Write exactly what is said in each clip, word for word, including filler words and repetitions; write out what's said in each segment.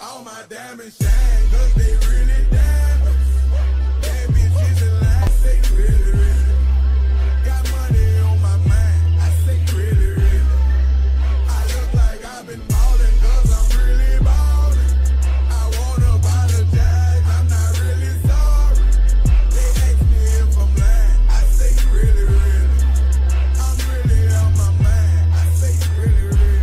All my diamonds shine, cause they really diamonds. Bad bitches in line, say really, really. Got money on my mind, I say really, really. I look like I've been ballin' cause I'm really ballin'. I wanna apologize, I'm not really sorry. They ask me if I'm lying, I say really, really. I'm really on my mind, I say really, really.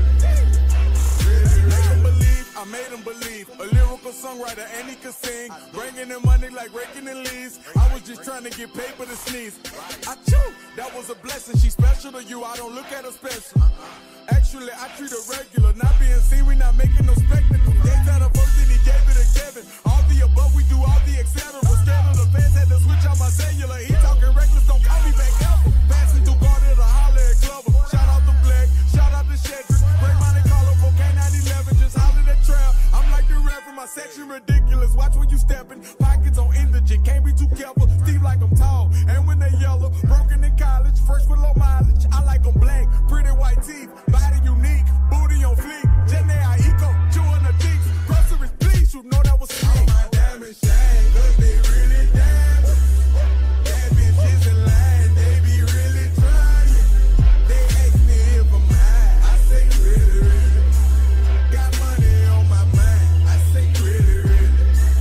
Really, really. Make them believe, I made them believe. A lyrical songwriter and he could sing. Bringing in money like raking in leaves. I was just trying to get paper to sneeze. I chew, that was a blessing. She special to you, I don't look at her special. Actually, I treat her regular. Not being seen, we not making no spectacle. They tell the first thing he gave it to Kevin. All the above, we do all the et cetera. Scared of the fans, had to switch out my cellular. He talking reckless, don't call me back ever. Passing through Garden to holler at Glover. Shout out to Black, shout out to Shedrick. Break Monte Carlo, K nine eleven, just holler at Trail. I'm like the rapper, my section ridiculous. Watch when you steppin', pockets on indigent. Can't be too careful, Steve like I'm tall. And when they yellow, broken in college, first with low mileage. I like them black, pretty white teeth, body unique, booty on fleek. Jenny I eco, chewing the cheeks. Groceries, please, you know that was me. All my diamonds shine, cause they really diamonds. Bad bitches in line, they be really trying. They ask me if I'm high, I say really, really. Got money on my mind, I say really, really.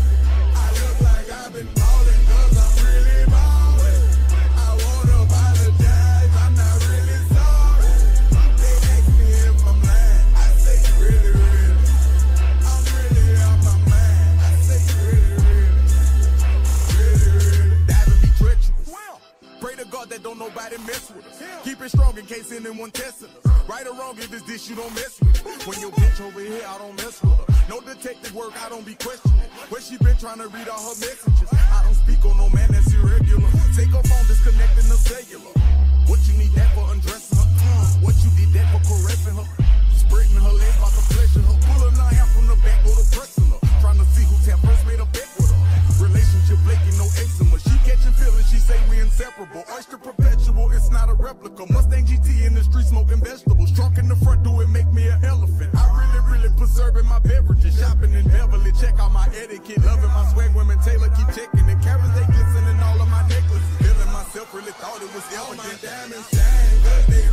I look like I've been ballin' cause I'm really ballin'. I wanna apologize, I'm not really sorry. They ask me if I'm lying, I say really, really. I'm really on my mind, I say really, really. Really, really. Diamond be treacherous. Pray to God that don't nobody mess with us. Keep it strong in case anyone testing us. Right or wrong, if it's this, you don't mess with it. When your bitch over here, I don't mess with her. No detective work, I don't be questioning. Where she been trying to read all her messages. I don't speak on no man that's irregular. Take her phone, disconnecting the cellular. What you need that for undressing her? Mm. What you did that for caressing her? Spreading her legs about to pleasure her. Pulling her hair from the back, go to pressing her. Trying to see who tap first made a bet with her. Relationship flaking, no eczema. She catching feelings, she say we inseparable. Oyster perpetual, it's not a replica. Mustang G T in the street smoking vegetables. Trunk in the front, do it make me an elephant. I really, really preserving my beverages. Shopping in Beverly, check out my etiquette. Loving my swag, women Taylor keep checking it. Carrots, they glistening all of my necklaces. Feeling myself, really thought it was elegant. All my diamonds shine, cause they